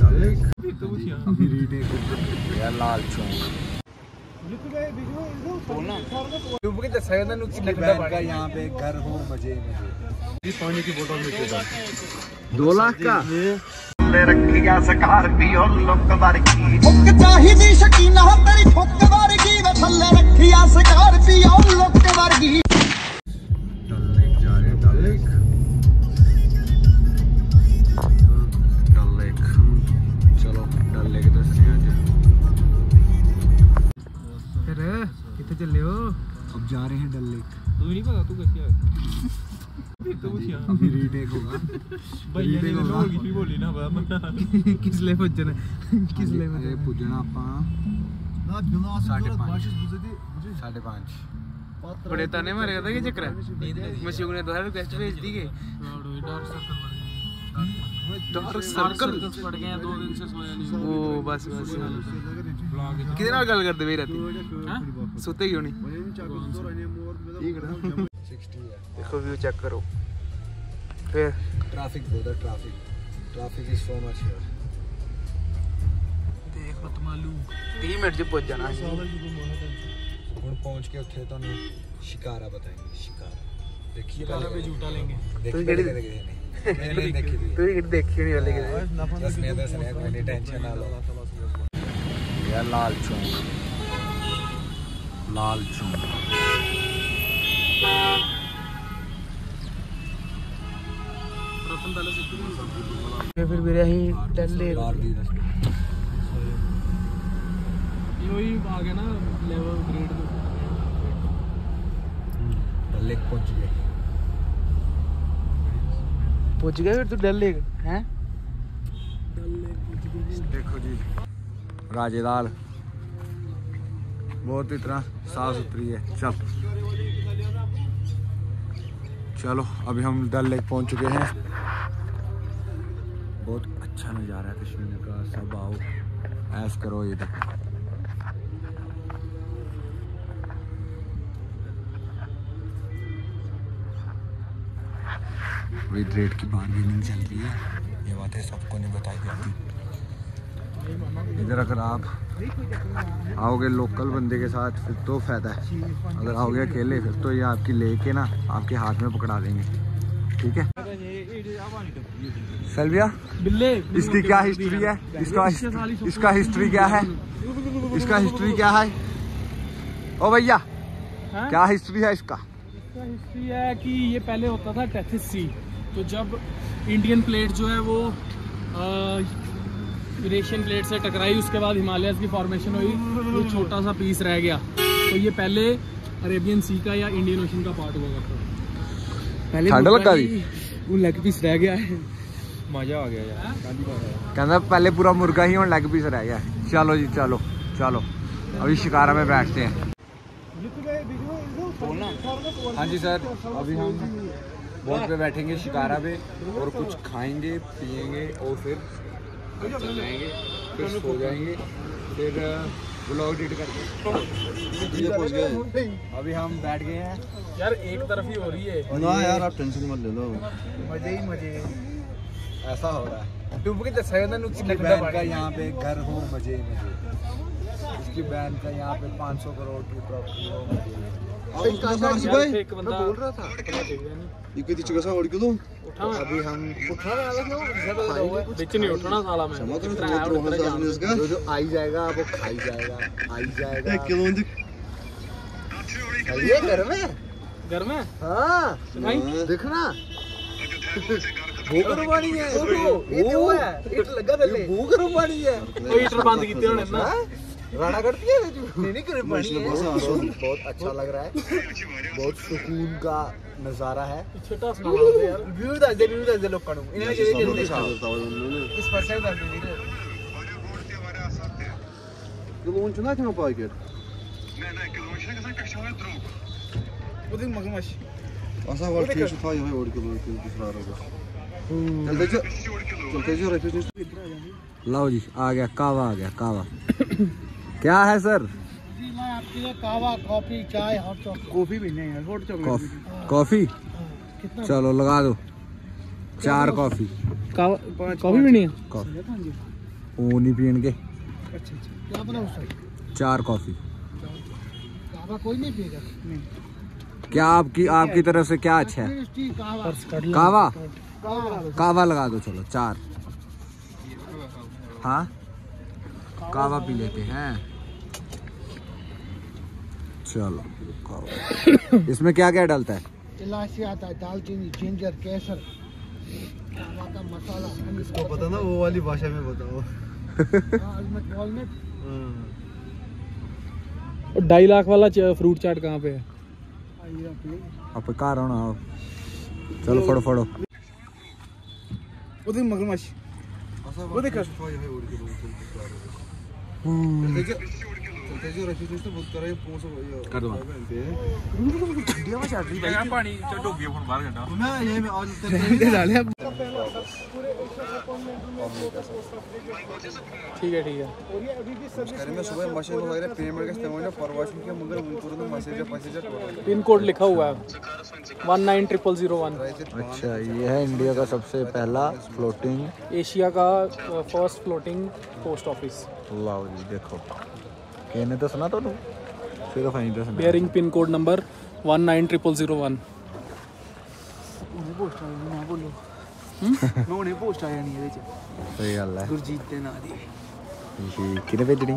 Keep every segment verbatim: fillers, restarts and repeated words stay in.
यार लाल चौक यहाँ पे घर हो मजे मजे। पानी की बोतल में दो लाख का रखिया स्कॉर्पियो लुक की फुक चाहिदी शकीना तेरी फुक वर्गी वे थल्ले रखिया स्कॉर्पियो लुक वर्गी। डल लेक जा रहे हैं, डल लेक डल लेक चलो डल लेक दसते हैं। फिर कितने चले हो? अब जा रहे हैं डल लेक। तू नहीं पता तू कैसे आया? अभी रीटेक होगा भैया ने लोग की बोली ना बा किस ले पुजना किस ले ये पुजना आपा साढ़े पाँच साढ़े पाँच बड़े ताने मारे था कि चक्कर मशीन ने तो रिक्वेस्ट भेज दी के डार्क सर्कल पड़ गए दो दिन से सोया नहीं। ओ बस बस कितने नाल गल करते भाई रात हां सोते क्यों नहीं? देखो व्यू चेक करो। फिर ट्रैफिक बहुत है, traffic traffic is so much here. देख मत मालूम तीस मिनट में पहुंच जाना है। हुन पहुंच के उठे तो शिकारा बताएंगे। शिकारा देखिए पहले पे झूठा लेंगे। देखिए नहीं नहीं देखी तू ही देखी नहीं वाले के बस मैं दस रहा कोई नहीं टेंशन ना लो। यार लाल चौक लाल चौक फिर मेरे ही डल लेक यही आ गया ना लेवल ग्रेड डल लेक पहुंच गए पहुंच गए फिर तू डल लेक हैं? देखो जी राजेदार बहुत इतना साफ सुथरी है। चल चलो अभी हम डल लेक पहुंच चुके हैं। बहुत अच्छा नज़ारा है कश्मीर का। सब आओ ऐश करो ये देखो। विद रेट की बार्गेनिंग चल रही है। ये बातें सबको नहीं बताई जाती। इधर अगर आप आओगे लोकल बंदे के साथ फिर तो फ़ायदा है। अगर आओगे अकेले फिर तो ये आपकी लेके ना आपके हाथ में पकड़ा देंगे। ठीक है सलविया बिल्ले इसकी क्या हिस्ट्री है? इसका इसका हिस्ट्री क्या है? इसका हिस्ट्री क्या है? ओ भैया क्या हिस्ट्री है इसका? इसका हिस्ट्री है कि ये पहले होता था टेथिस सी। तो जब इंडियन प्लेट जो है वो यूरेशियन प्लेट से टकराई उसके बाद हिमालयस की फॉर्मेशन हुई। वो छोटा सा पीस रह गया। तो ये पहले अरेबियन सी का या इंडियन ओशन का पार्ट हुआ था। पहले लगा वो लेग पीस रह गया है। मजा आ गया यार। कहना पहले पूरा मुर्गा ही और लेग पीस रह गया। चलो जी चलो चलो अभी शिकारा में बैठते हैं। हाँ जी सर अभी हम बोट पे बैठेंगे शिकारा पे और कुछ खाएंगे पिएंगे और फिर चल जाएंगे फिर सो जाएंगे फिर व्लॉग एडिट करके पहुंच गए। अभी हम बैठ गए हैं यार एक तरफ ही हो रही है ना यार आप टेंशन मत ले लो मजे ही मजे ऐसा हो रहा है। तुम के इसकी बहन का यहाँ पे घर हो मजे मजे। इसकी बहन का यहाँ पे पाँच सौ करोड़ की प्रॉपर्टी हो मजे। एक बंदा बोल रहा था ये कितनी जगह से और क्यों अभी हम उठाने वाला था बीच नहीं उठना साला में जो जो आई जाएगा वो खाई जाएगा आई जाएगा एक किलो ये घर में घर में हाँ देखना भूख रुबानी है वो है इट लगा दले भूख रुबानी है कोई हीटर बंद कीते होने ना राणा करती है नहीं नहीं कर पानी है। बहुत अच्छा लग रहा है। बहुत सुकून का नजारा है। छोटा सुना दे यार व्यू दस दे व्यू दस दे लोगों को इन्हें ये जरूर दिखा इस पर से दस दे किलोन चुना क्यों पाई के नहीं नहीं किलोन से कैसे कक्षा में ड्रॉप वो दिन मगमश ऐसा वर्ड के था ये और किलो के दूसरा होगा चलते जो चलते जो रेफिज लाओ जी आ गया कावा आ गया कावा क्या है सर? जी मैं आपके लिए कावा कॉफी चाय हॉट चॉकलेट कॉफी भी नहीं है हॉट चॉकलेट कॉफी चलो लगा दो चार कॉफी कॉफी भी नहीं है कॉफी वो नहीं पियेंगे। अच्छा अच्छा क्या बना उसका? चार कॉफी। कावा कोई नहीं पिएगा? नहीं। क्या आपकी आपकी तरफ से क्या अच्छा है? कावा कावा लगा दो चलो चार। हाँ कावा पी लेते हैं चलो कावा। इसमें क्या क्या डालता है? इलायची आता है, दालचीनी, जिंजर, केसर, कावा का मसाला। इसको पता ना वो वाली भाषा में बताओ। वॉलनट। और ढाई लाख वाला फ्रूट चाट कहाँ पे है? आप कार हो ना। चलो फड़ो फड़ो। वो देख मगरमच्छ, वो देख कर दो पानी डूब गया फोन बाहर घंटा मैं ये में आज ठीक है ठीक है। में सुबह मशीन वगैरह पेमेंट का इस्तेमाल परवाशन के मगर तुरंत मैसेज मैसेज पिन कोड लिखा हुआ है one nine triple zero one. अच्छा ये है इंडिया का सबसे पहला फ्लोटिंग, एशिया का फर्स्ट फ्लोटिंग पोस्ट ऑफिस। लाओ जी देखो कहने तो सुना तो तू सिर्फ आई तो सुना। Bearing pin code number one nine triple zero one. उन्हें पोस्ट आया नहीं बोलो। मैं उन्हें पोस्ट आया नहीं ਇਹਦੇ ਚ। सही गल है। गुरजीत ਦੇ ਨਾਂ ਦੀ। किने भेजनी?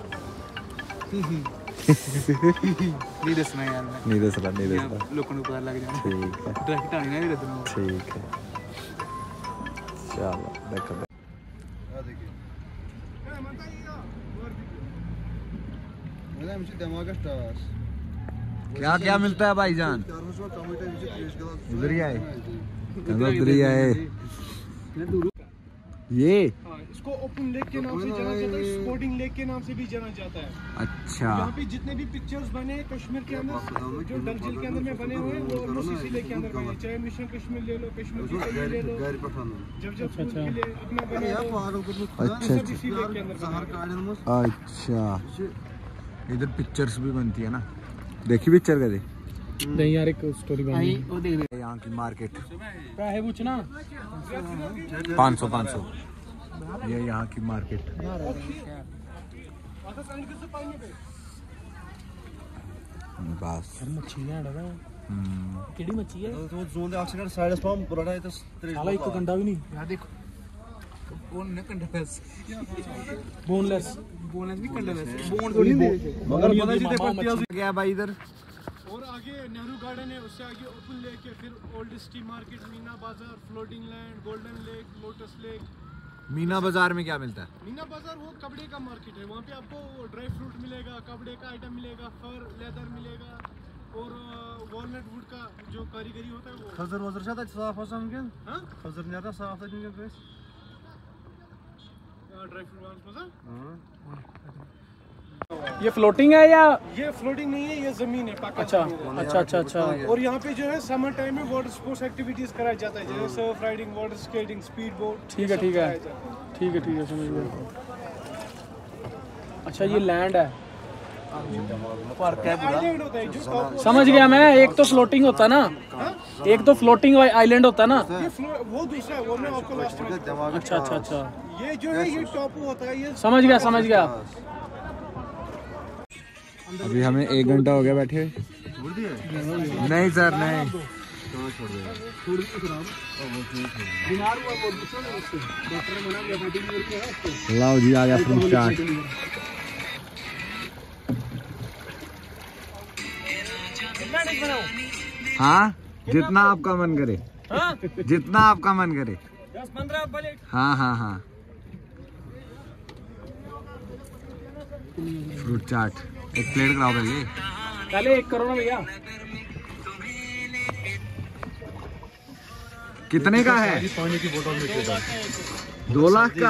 ਨਹੀਂ ਦੱਸਣਾ ਯਾਰ ਮੈਂ। नहीं दसला नहीं दसला। ਲੋਕਾਂ ਨੂੰ ਪਤਾ ਲੱਗ ਜਾਣਾ। ठीक है ਡਾਇਰੈਕਟ ਆਣੀ ਨਾ ਇਹਦੇ ਤੋਂ। ठीक है चलो देखो आ देखिए मेरा मुझे दिमाग का स्टार्स क्या क्या मिलता है भाईजान? उधर ही आए उधर ही आए ये। इसको ओपन लेक के नाम से जाना जाता है, स्पोर्टिंग लेक के नाम से भी जाना जाता है। अच्छा यहाँ पे जितने भी पिक्चर्स बने हैं कश्मीर के अंदर, जो डल झील के अंदर में बने हुए हैं, वो ऑलमोस्ट इसी लेक के अंदर बने हैं। चाहे मिशन कश्मीर ले लो, कश्मीर की कली ले लो, जब जब फूल के लिए अपना बने हो, अच्छा सब इसी लेक के अंदर बने हैं। अच्छा इधर पिक्चर्स भी बनती है ना? देखी पिक्चर कभी? नहीं यार एक स्टोरी बनी है। वो देख यहाँ की मार्केट है पूछना पाँच सौ पाँच सौ ये यहाँ की मार्केट। बस मच्छियां डरा केड़ी मच्छी है? तो जोन दे आक्सीडेंट साइड स्पॉम पुराना है तो साला एक कंडा भी नहीं यार देखो बोन ने कंडलेस बोनलेस बोनलेस भी कंडलेस बोन थोड़ी दे मगर पता जी देखो क्या भाई इधर और आगे नेहरू गार्डन है, उससे आगे ओपन लेक है, फिर old city market, Meena Bazaar, floating land, golden lake, lotus lake. Meena Bazaar में क्या मिलता है? मीना बाजार वो कपड़े का मार्केट है, वहाँ पे आपको ड्राई फ्रूट मिलेगा, कपड़े का आइटम मिलेगा, फर लेदर मिलेगा और वॉलनट वुड का जो कारीगरी होता है वो। खजर वजर से साफ आसान के हाँ खजर नहीं आता साफ था जिनके फेस ड्राई फ्रूट बाजार। ये फ्लोटिंग है या? ये फ्लोटिंग नहीं है, ये जमीन है पक्का। अच्छा अच्छा अच्छा अच्छा। और यहाँ पे जो है समर टाइम में वाटर स्पोर्ट्स एक्टिविटीज कराया जाता है, जैसे surf riding, water skating, speed boat. ठीक है ठीक है ठीक है ठीक है समझ गया। अच्छा ये लैंड है, आइलैंड होता है जो top समझ गया मैं। एक तो फ्लोटिंग होता है ना, एक तो फ्लोटिंग आइलैंड होता है ना। ये फ्लो- वो दूसरा है, वो मैं आपको लास्ट में। अच्छा अच्छा अच्छा ये जो है ये टॉपू होता है, ये समझ गया समझ गया। अभी हमें एक घंटा हो गया बैठे। नहीं सर नहीं लाओ जी आ गया फ्रूट चाट। हाँ जितना आपका मन करे, जितना आपका मन करे। दस पंद्रह प्लेट। हाँ हाँ हाँ फ्रूट चाट एक प्लेट कराओ पहले। पहले एक करो ना भैया। कितने का है? पानी की बोतल में दो लाख का?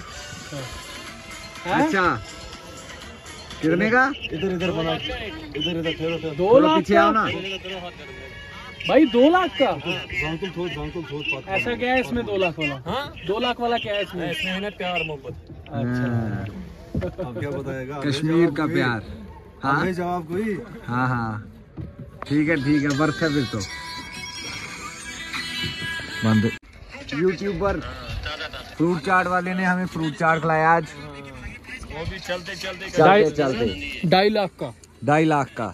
अच्छा कितने का? इधर इधर बना इधर इधर ठहरो ठहरो दो लाख पीछे का आओ ना। भाई, दो लाख का? बांकुल थोड़ बांकुल थोड़ पात ऐसा क्या है इसमें दो लाख वाला? हाँ दो लाख वाला क्या है इसमें? इसमें है ना प्यार मोहब्बत। अच्छा अब क्या बताएगा कश्मीर का प्यार। हाँ हमें जवाब कोई हाँ हाँ ठीक है ठीक है बर्थ है फिर तो बंद यूट्यूबर। फ्रूट चाट वाले ने हमें फ्रूट चाट खिलाया आज। वो भी चलते चलते चलते चलते ढाई लाख का ढाई लाख का।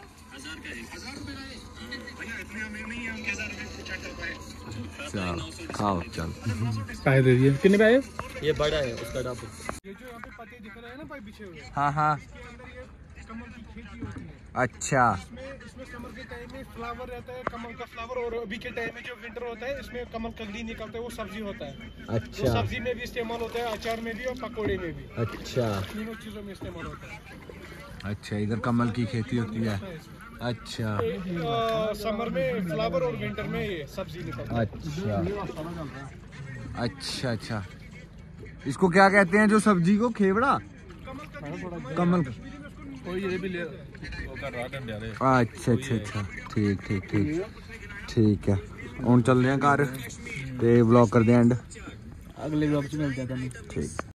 चल खाओ चल। पैसे दे दिए। कितने पैसे? ये बड़ा है उसका डाबू। ये जो यहाँ पे पत्ते दिख रहे हैं ना भाई बिछे हुए, हाँ हाँ इसके अंदर ये कमल की खेती होती है। अच्छा इसमें इसमें समर के टाइम में फ्लावर रहता है, कमल का फ्लावर, और अभी के टाइम में जो विंटर होता है इसमें कमल कगली निकलता है, वो सब्जी होता है। तो अच्छा सब्जी में भी इस्तेमाल होता है, अचार में भी और पकोड़े में भी, अच्छा तीनों चीजों में इस्तेमाल होता है। अच्छा इधर कमल की खेती होती है। अच्छा आ, समर में फ्लावर और विंटर में ये सब्जी निकलता है। अच्छा अच्छा अच्छा इसको क्या कहते हैं जो सब्जी को? खेवड़ा? कमल का। कोई ये भी ले वो कर रहा डंडे वाले। अच्छा अच्छा अच्छा ठीक ठीक ठीक ठीक है। ਹੁਣ ਚੱਲਦੇ ਆਂ ਘਰ ਤੇ ਵਲੌਗ ਕਰਦੇ ਆਂ ਐਂਡ। अगले ब्लॉग च मिलते हैं। ठीक।